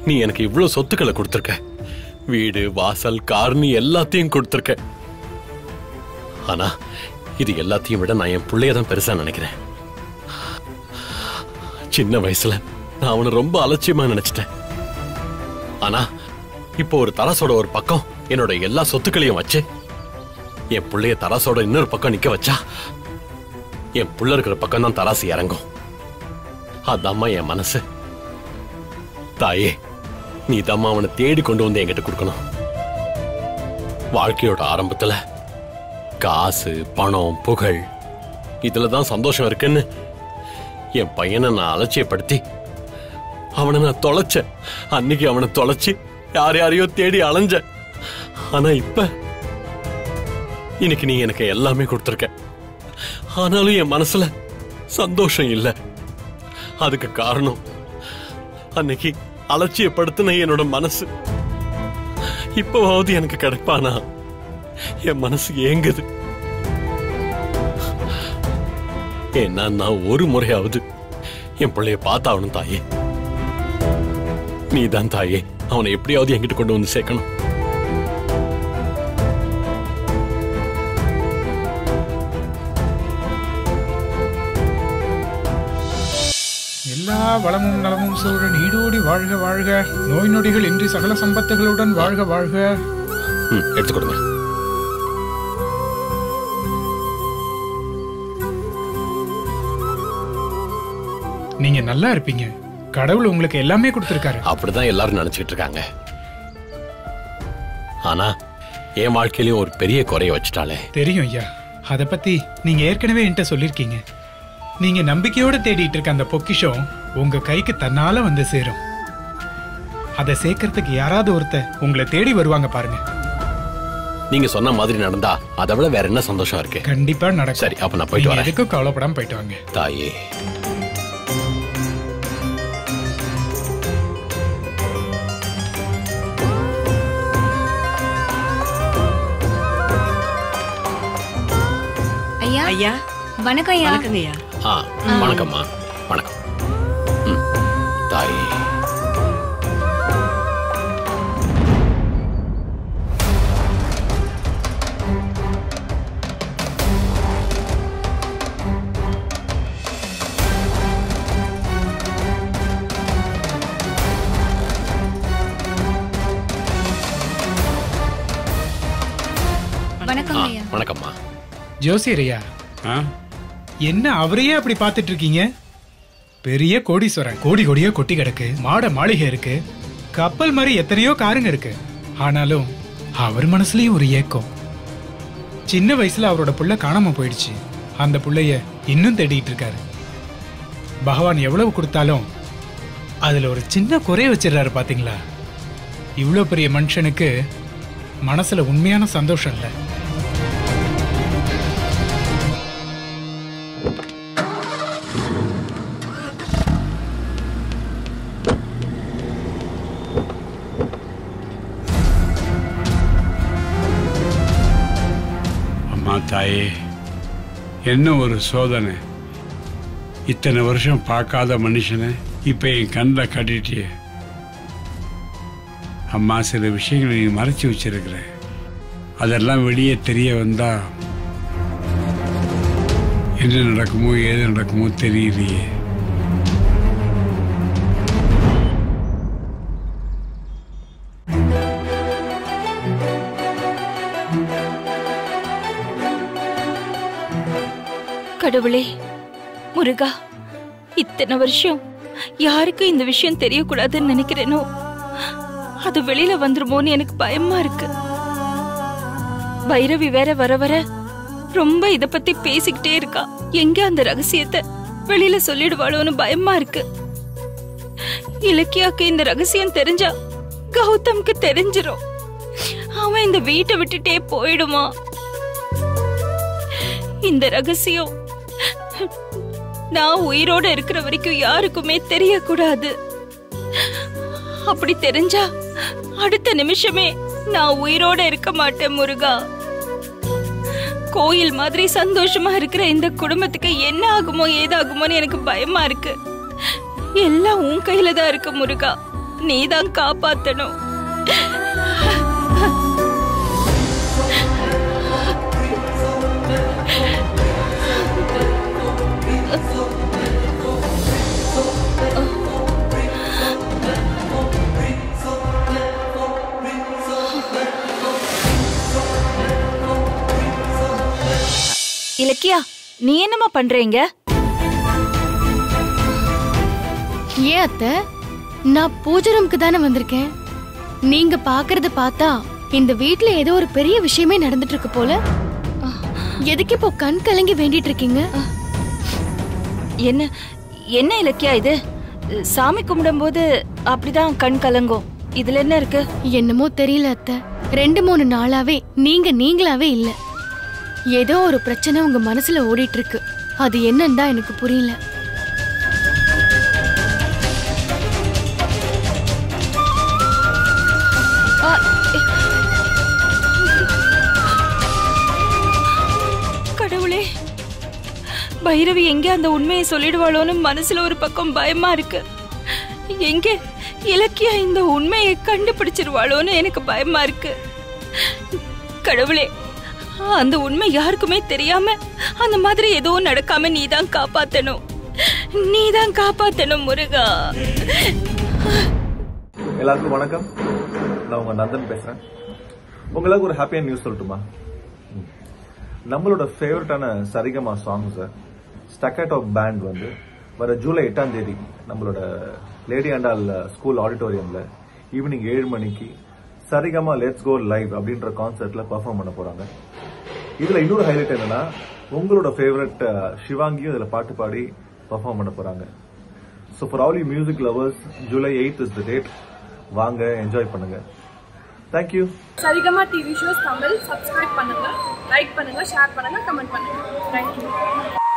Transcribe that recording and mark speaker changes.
Speaker 1: நீ எனக்கு இவ்வளவு சொத்துக்களை கொடுத்திருக்க, வீடு வாசல் கார்னி எல்லாத்தையும் கொடுத்திருக்க. ஆனா இது எல்லாத்தையும் விட நான் என் பிள்ளையதான் பெருசா நினைக்கிறேன். சின்ன வயசுல நான் அவனை ரொம்ப அலட்சியமா நினைச்சிட்டேன். ஆனா இப்போ ஒரு தராசோட ஒரு பக்கம் என்னோட எல்லா சொத்துக்களையும் வச்சு என் பிள்ளைய தராசோட இன்னொரு பக்கம் நிக்க வச்சா என் புள்ள இருக்கிற பக்கம் தான் தராசு இறங்கும். அதாம்மா என் மனசு. தாயே, நீ தாம்மா அவனை தேடி கொண்டு வந்து என்கிட்ட கொடுக்கணும். வாழ்க்கையோட ஆரம்பத்துல காசு பணம் புகழ் இதுலதான் சந்தோஷம் இருக்குன்னு என் பையனை நான் அலட்சியப்படுத்தி அவனை நான் தொலைச்சேன். அன்னைக்கு அவனை தொலைச்சு யாரையோ தேடி அலைஞ்ச. ஆனா இப்ப இன்னைக்கு நீ எனக்கு எல்லாமே கொடுத்திருக்க. ஆனாலும் என் மனசுல சந்தோஷம் இல்லை. அதுக்கு காரணம் அன்னைக்கு அலட்சியப்படுத்தின என்னோட மனசு. இப்பவாவது எனக்கு கிடைப்பானா? என் மனசு ஏங்குது. ஏன்னா நான் ஒரு முறையாவது என் பிள்ளைய பார்த்தாவணும் தாயே. நீதான் தாயே அவனை எப்படியாவது என்கிட்ட கொண்டு வந்து சேர்க்கணும்.
Speaker 2: எல்லா வளமும் நலமும் சூழ நீடோடி வாழ்க வாழ்க, நோய் நொடிகள் இன்றி சகல சம்பத்துகளுடன் வாழ்க வாழ்க.
Speaker 1: எடுத்து கொடுங்க.
Speaker 2: நீங்க நல்லா இருப்பீங்க. கடவுள் உங்களுக்கு எல்லாமே கொடுத்திருக்காரு.
Speaker 1: அப்படிதான் எல்லாரும் நினைச்சிட்டு இருக்காங்க. ஆனா என் வாழ்க்கையிலும் ஒரு பெரிய குறைய வச்சுட்டாலே.
Speaker 2: தெரியும் ஐயா, அத பத்தி நீங்க ஏற்கனவே என்கிட்ட சொல்லிருக்கீங்க. நீங்க நம்பிக்கையோட தேடிட்டு இருக்க அந்த பொக்கிஷம் உங்க கைக்கு தன்னால வந்து சேரும். அதை சேர்க்கறதுக்கு யாராவது ஒருத்தர் உங்களை தேடி வருவாங்க பாருங்க.
Speaker 1: நீங்க சொன்ன மாதிரி நடந்தா அதை விட வேற என்ன சந்தோஷம் இருக்கு?
Speaker 2: கண்டிப்பா நடக்கும்.
Speaker 1: சரி, அப்ப நான் போயிட்டு வரேன்.
Speaker 2: எதுக்கும் கவலைப்படாம போயிட்டு வாங்க
Speaker 1: தாயே.
Speaker 3: ஐயா வணக்கம். ஐயா வணக்கங்கய்யா.
Speaker 1: வணக்கம்மா. வணக்கம். தாயே,
Speaker 3: வணக்கம் ஐயா.
Speaker 1: வணக்கம்மா.
Speaker 2: ஜோசியரையா, என்ன அவரையே அப்படி பாத்துட்டு இருக்கீங்க? பெரிய கோடீஸ்வரன், கோடி கோடியா கொட்டி கிடக்கு, மாட மாளிகை இருக்கு, கப்பல் மாதிரி எத்தனையோ காருங்க இருக்கு. ஆனாலும் அவர் மனசுலயும் ஒரு ஏக்கம். சின்ன வயசுல அவரோட புள்ள காணாம போயிடுச்சு. அந்த புள்ளைய இன்னும் தேடிட்டு இருக்காரு. பகவான் எவ்வளவு கொடுத்தாலும் அதுல ஒரு சின்ன குறைய வச்சிடறாரு பாத்தீங்களா? இவ்வளவு பெரிய மனுஷனுக்கு மனசுல உண்மையான சந்தோஷம் இல்லை.
Speaker 4: தாயே, என்ன ஒரு சோதனை! இத்தனை வருஷம் பார்க்காத மனுஷனை இப்ப என் கண்ணில் கட்டிட்டியே. அம்மா, சில விஷயங்களை நீ மறைச்சி வச்சிருக்கிற. அதெல்லாம் வெளியே தெரிய வந்தா என்ன நடக்குமோ ஏது நடக்குமோ தெரியலையே.
Speaker 5: கடவுளே, முருகா, இத்தனை வருஷம் யாருக்கு இந்த விஷயம் தெரியக்கூடாதுன்னு நினைக்கிறேனோ அது வெளியில வந்துருமோன்னு எனக்கு பயமா இருக்கு. பைரவி வேற வர வர ரொம்ப இத பத்தி பேசிக்கிட்டே இருக்கா. எங்க அந்த ரகசியத்தை வெளியில சொல்லிடுவாளோன்னு பயமா இருக்கு. இலக்கியாக்கு இந்த ரகசியம் தெரிஞ்சா கௌதம்க்கு தெரிஞ்சிரும். அவன் இந்த வீட்டை விட்டுட்டே போயிடுமா? இந்த ரகசியம் நான் உயிரோட இருக்கிற வரைக்கும் யாருக்குமே தெரியக்கூடாது. அப்படி தெரிஞ்சா அடுத்த நிமிஷமே நான் உயிரோட இருக்க மாட்டேன் முருகா. கோயில் மாதிரி சந்தோஷமா இருக்கிற இந்த குடும்பத்துக்கு என்ன ஆகுமோ ஏதாகுமோன்னு எனக்கு பயமா இருக்கு. எல்லாம் உன் கையில தான் இருக்கு முருகா. நீதான் காப்பாத்தணும். இலக்கியா, நீ என்னமா பண்றீங்க?
Speaker 6: ஏன் அத்தை, நான் பூஜை ரூமுக்கு தானே வந்திருக்கேன். நீங்க பாக்குறத பார்த்தா இந்த வீட்ல ஏதோ ஒரு பெரிய விஷயமே நடந்துட்டு இருக்கு போல. எதுக்கு இப்போ கண் கலங்கி வேண்டிட்டு இருக்கீங்க?
Speaker 5: என்ன என்ன இலக்கியா இது? சாமி கும்பிடும் போது அப்படிதான் கண் கலங்கும். இதுல என்ன இருக்கு?
Speaker 6: என்னமோ தெரியல அத்தை, 2-3 நாளாவே நீங்களாவே இல்ல. ஏதோ ஒரு பிரச்சனை உங்க மனசுல ஓடிட்டு இருக்கு. அது என்னன்னு தான் எனக்கு புரியல.
Speaker 5: கடவுளே, பைரவி எங்க அந்த உண்மையை சொல்லிடுவாளோன்னு மனசுல ஒரு பக்கம் பயமா இருக்கு. எங்க இலக்கியா இந்த உண்மையை கண்டுபிடிச்சிருவாளோன்னு எனக்கு பயமா இருக்கு. கடவுளே, அந்த உண்மை யாருக்குமே தெரியாம அந்த மாதிரி எதுவும் நடக்காம நீதான் காப்பாத்தணும். நீதான் காப்பாத்தணும் முருகா.
Speaker 7: எல்லாருக்கும் வணக்கம். நான் உங்க நந்தன் பேசுறேன். உங்களுக்கு ஒரு ஹாப்பியான நியூஸ் சொல்லட்டுமா? நம்மளோட ஃபேவரட்டான Saregama song sir Staccato band வந்து வர ஜூலை 8ஆம் தேதி நம்மளோட லேடி ஆண்டால் ஸ்கூல் ஆடிட்டோரியம்ல ஈவினிங் 7 மணிக்கு சரிகமா லெட்ஸ் கோ லைவ் அப்படின்ற கான்சர்ட்ல பெர்ஃபார்ம் பண்ண போறாங்க. இதுல இன்னொரு ஹைலைட் என்னன்னா, உங்களோட ஃபேவரட் சிவாங்கியும் இதுல பாட்டு பாடி பெர்ஃபார்ம் பண்ண போறாங்க. So for all you music lovers, July 8 is the date. வாங்க, என்ஜாய் பண்ணுங்க. Thank you.
Speaker 8: Saregama TV shows Tamil subscribe பண்ணுங்க, லைக் பண்ணுங்க, ஷேர் பண்ணுங்க, கமெண்ட் பண்ணுங்க. தேங்க்யூ.